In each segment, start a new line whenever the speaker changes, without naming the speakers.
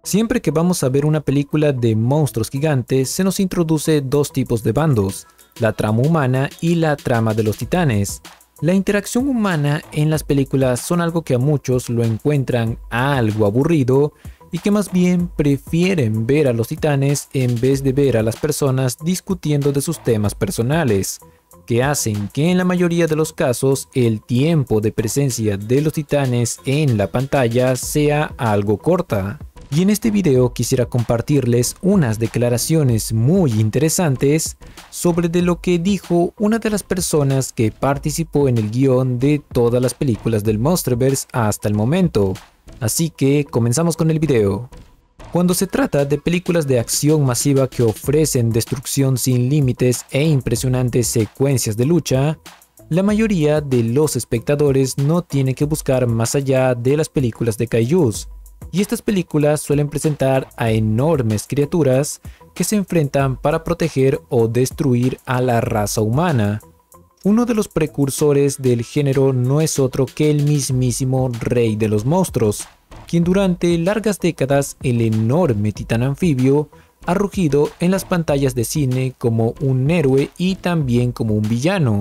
Siempre que vamos a ver una película de monstruos gigantes, se nos introduce dos tipos de bandos, la trama humana y la trama de los titanes. La interacción humana en las películas son algo que a muchos lo encuentran algo aburrido y que más bien prefieren ver a los titanes en vez de ver a las personas discutiendo de sus temas personales, que hacen que en la mayoría de los casos el tiempo de presencia de los titanes en la pantalla sea algo corta. Y en este video quisiera compartirles unas declaraciones muy interesantes sobre de lo que dijo una de las personas que participó en el guión de todas las películas del Monsterverse hasta el momento. Así que comenzamos con el video. Cuando se trata de películas de acción masiva que ofrecen destrucción sin límites e impresionantes secuencias de lucha, la mayoría de los espectadores no tiene que buscar más allá de las películas de kaijus. Y estas películas suelen presentar a enormes criaturas que se enfrentan para proteger o destruir a la raza humana. Uno de los precursores del género no es otro que el mismísimo rey de los monstruos, quien durante largas décadas el enorme titán anfibio ha rugido en las pantallas de cine como un héroe y también como un villano.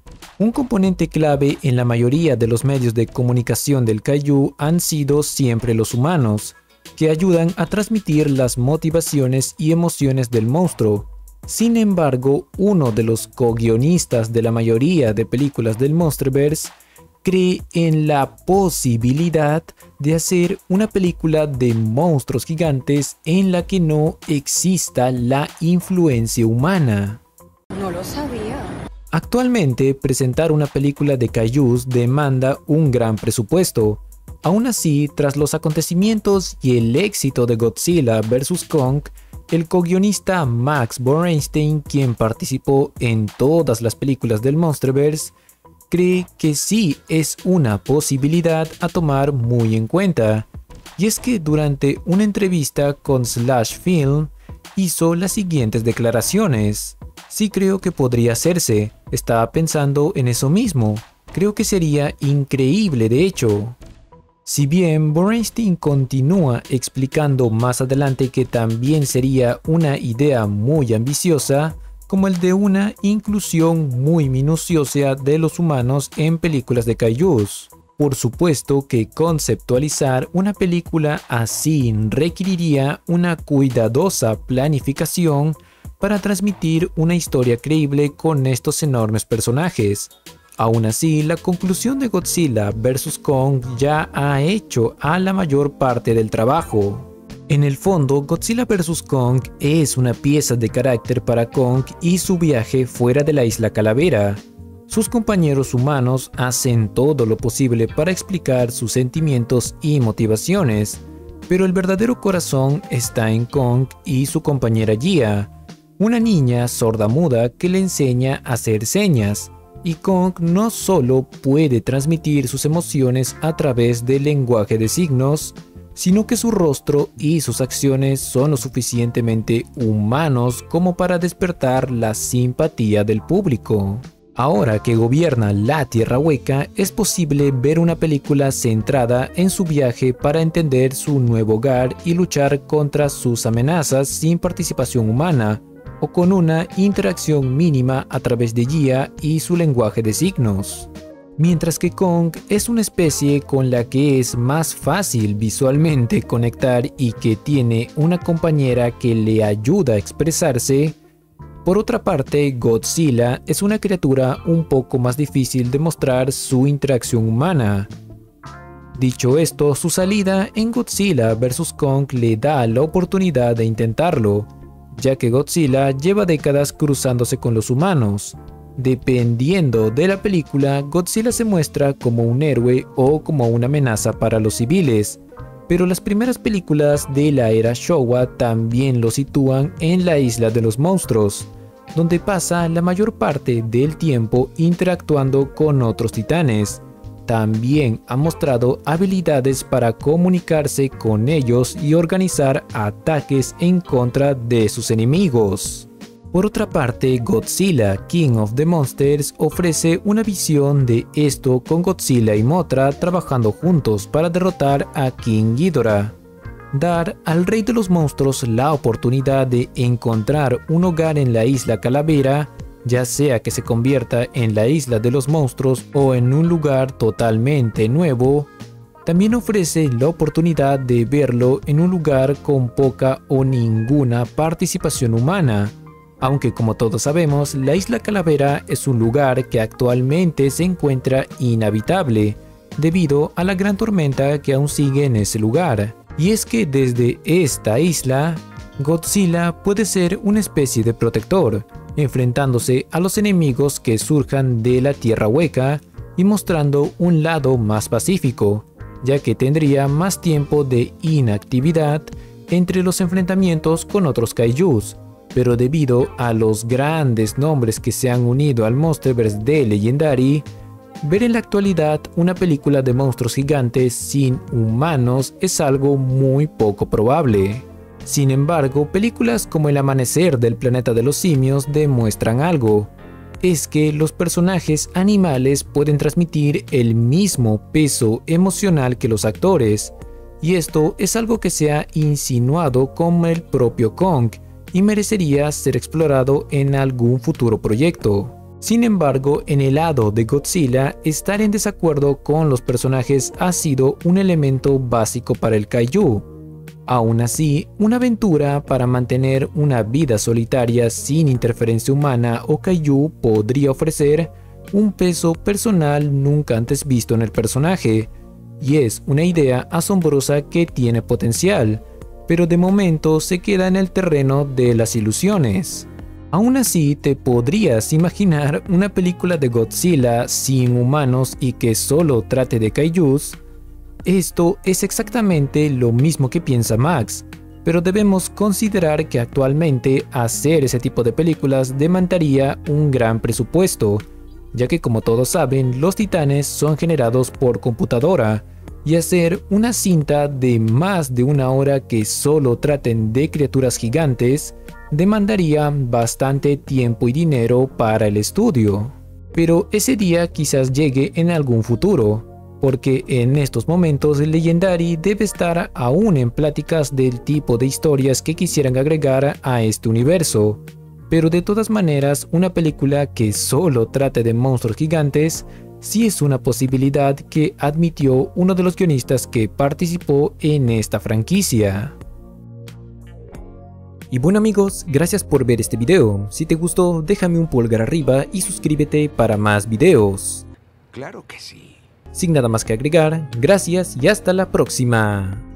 Un componente clave en la mayoría de los medios de comunicación del kaiju han sido siempre los humanos, que ayudan a transmitir las motivaciones y emociones del monstruo. Sin embargo, uno de los co-guionistas de la mayoría de películas del Monsterverse cree en la posibilidad de hacer una película de monstruos gigantes en la que no exista la influencia humana.
No lo sabía.
Actualmente, presentar una película de kaijus demanda un gran presupuesto. Aún así, tras los acontecimientos y el éxito de Godzilla vs. Kong, el co-guionista Max Borenstein, quien participó en todas las películas del Monsterverse, cree que sí es una posibilidad a tomar muy en cuenta. Y es que durante una entrevista con Slash Film, hizo las siguientes declaraciones. Sí creo que podría hacerse, estaba pensando en eso mismo, creo que sería increíble de hecho. Si bien Borenstein continúa explicando más adelante que también sería una idea muy ambiciosa, como el de una inclusión muy minuciosa de los humanos en películas de kaijus. Por supuesto que conceptualizar una película así requeriría una cuidadosa planificación para transmitir una historia creíble con estos enormes personajes. Aún así, la conclusión de Godzilla vs. Kong ya ha hecho a la mayor parte del trabajo. En el fondo, Godzilla vs. Kong es una pieza de carácter para Kong y su viaje fuera de la Isla Calavera. Sus compañeros humanos hacen todo lo posible para explicar sus sentimientos y motivaciones, pero el verdadero corazón está en Kong y su compañera Gia, una niña sorda-muda que le enseña a hacer señas, y Kong no solo puede transmitir sus emociones a través del lenguaje de signos, sino que su rostro y sus acciones son lo suficientemente humanos como para despertar la simpatía del público. Ahora que gobierna la Tierra Hueca, es posible ver una película centrada en su viaje para entender su nuevo hogar y luchar contra sus amenazas sin participación humana, o con una interacción mínima a través de Gia y su lenguaje de signos. Mientras que Kong es una especie con la que es más fácil visualmente conectar y que tiene una compañera que le ayuda a expresarse, por otra parte, Godzilla es una criatura un poco más difícil de mostrar su interacción humana. Dicho esto, su salida en Godzilla vs. Kong le da la oportunidad de intentarlo, ya que Godzilla lleva décadas cruzándose con los humanos. Dependiendo de la película, Godzilla se muestra como un héroe o como una amenaza para los civiles, pero las primeras películas de la era Showa también lo sitúan en la isla de los monstruos, donde pasa la mayor parte del tiempo interactuando con otros titanes. También ha mostrado habilidades para comunicarse con ellos y organizar ataques en contra de sus enemigos. Por otra parte, Godzilla King of the Monsters ofrece una visión de esto con Godzilla y Mothra trabajando juntos para derrotar a King Ghidorah. dar al Rey de los Monstruos la oportunidad de encontrar un hogar en la Isla Calavera, ya sea que se convierta en la Isla de los Monstruos o en un lugar totalmente nuevo, también ofrece la oportunidad de verlo en un lugar con poca o ninguna participación humana, aunque como todos sabemos, la Isla Calavera es un lugar que actualmente se encuentra inhabitable, debido a la gran tormenta que aún sigue en ese lugar. Y es que desde esta isla, Godzilla puede ser una especie de protector, enfrentándose a los enemigos que surjan de la Tierra Hueca y mostrando un lado más pacífico, ya que tendría más tiempo de inactividad entre los enfrentamientos con otros kaijus. Pero debido a los grandes nombres que se han unido al Monsterverse de Legendary, ver en la actualidad una película de monstruos gigantes sin humanos es algo muy poco probable. Sin embargo, películas como El Amanecer del Planeta de los Simios demuestran algo. Es que los personajes animales pueden transmitir el mismo peso emocional que los actores, y esto es algo que se ha insinuado con el propio Kong, y merecería ser explorado en algún futuro proyecto. Sin embargo, en el lado de Godzilla, estar en desacuerdo con los personajes ha sido un elemento básico para el kaiju. Aún así, una aventura para mantener una vida solitaria sin interferencia humana o kaiju podría ofrecer un peso personal nunca antes visto en el personaje, y es una idea asombrosa que tiene potencial, pero de momento se queda en el terreno de las ilusiones. Aún así, ¿te podrías imaginar una película de Godzilla sin humanos y que solo trate de kaijus? Esto es exactamente lo mismo que piensa Max, pero debemos considerar que actualmente hacer ese tipo de películas demandaría un gran presupuesto, ya que como todos saben, los titanes son generados por computadora, y hacer una cinta de más de una hora que solo traten de criaturas gigantes demandaría bastante tiempo y dinero para el estudio. Pero ese día quizás llegue en algún futuro, porque en estos momentos Legendary debe estar aún en pláticas del tipo de historias que quisieran agregar a este universo. Pero de todas maneras, una película que solo trate de monstruos gigantes sí es una posibilidad que admitió uno de los guionistas que participó en esta franquicia. Y bueno amigos, gracias por ver este video. Si te gustó, déjame un pulgar arriba y suscríbete para más videos.
Claro que sí.
Sin nada más que agregar, gracias y hasta la próxima.